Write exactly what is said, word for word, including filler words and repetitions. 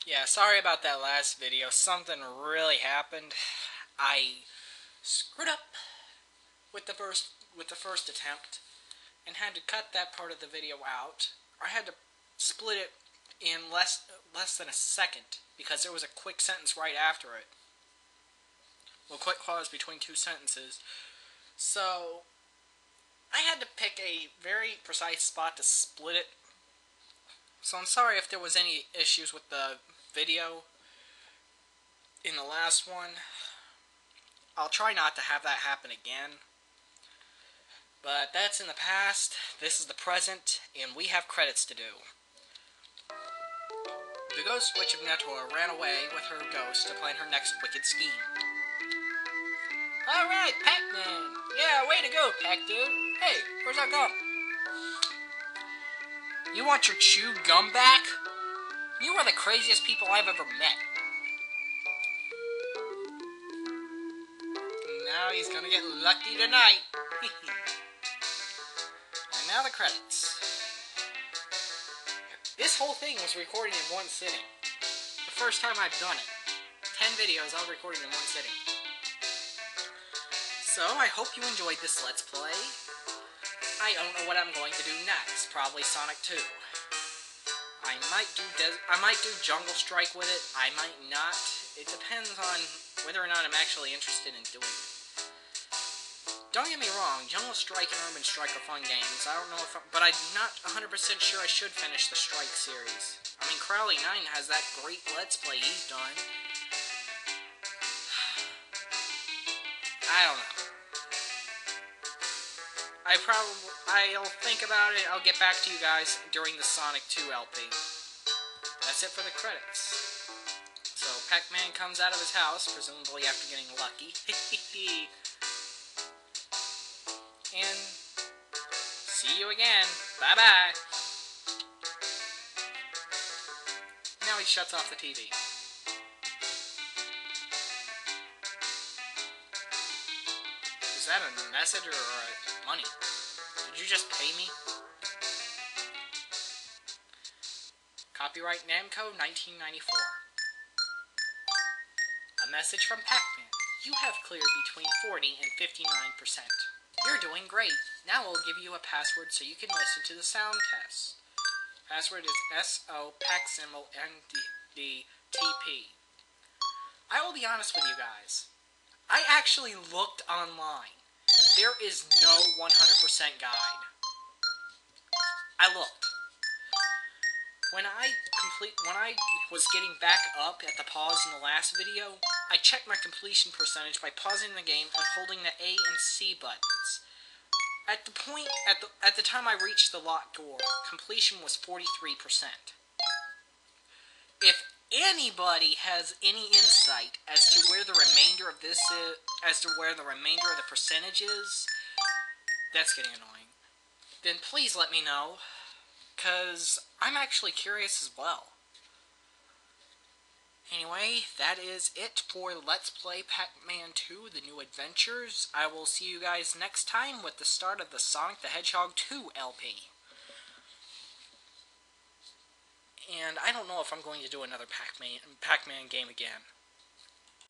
Yeah, sorry about that last video. Something really happened. I screwed up with the first with the first attempt and had to cut that part of the video out. I had to split it in less less than a second because there was a quick sentence right after it. Well, quick pause between two sentences. So I had to pick a very precise spot to split it. So I'm sorry if there was any issues with the video in the last one. I'll try not to have that happen again. But that's in the past, this is the present, and we have credits to do. The Ghost Witch of Netor ran away with her ghost to plan her next wicked scheme. Alright, Pac-Man! Yeah, way to go, Pac dude! Hey, where's our gum? You want your chewed gum back? You are the craziest people I've ever met. Now he's gonna get lucky tonight. And now the credits. This whole thing was recorded in one sitting. The first time I've done it. Ten videos all recorded in one sitting. So, I hope you enjoyed this Let's Play. I don't know what I'm going to do next. Probably Sonic two. I might do Des I might do Jungle Strike with it. I might not. It depends on whether or not I'm actually interested in doing it. Don't get me wrong, Jungle Strike and Urban Strike are fun games. I don't know if I'm, but I'm not one hundred percent sure I should finish the Strike series. I mean, Crowley nine has that great Let's Play he's done. I don't know. I probably, I'll think about it. I'll get back to you guys during the Sonic two L P. That's it for the credits. So, Pac-Man comes out of his house, presumably after getting lucky. And see you again. Bye-bye. Now he shuts off the T V. Is that a message or a money? Did you just pay me? Copyright Namco nineteen ninety-four. A message from Pac-Man. You have cleared between forty and fifty-nine percent. You're doing great. Now we'll give you a password so you can listen to the sound test. Password is S O Pac symbol N D T P. I will be honest with you guys. I actually looked online. There is no one hundred percent guide. I looked. When I complete, when I was getting back up at the pause in the last video, I checked my completion percentage by pausing the game and holding the A and C buttons. At the point, at the at the time I reached the locked door, completion was forty-three percent. If anybody has any insight as to where the remainder of this is, as to where the remainder of the percentage is, that's getting annoying, then please let me know, because I'm actually curious as well. Anyway, that is it for Let's Play Pac-Man two, The New Adventures. I will see you guys next time with the start of the Sonic the Hedgehog two L P. And I don't know if I'm going to do another Pac-Man Pac-Man game again.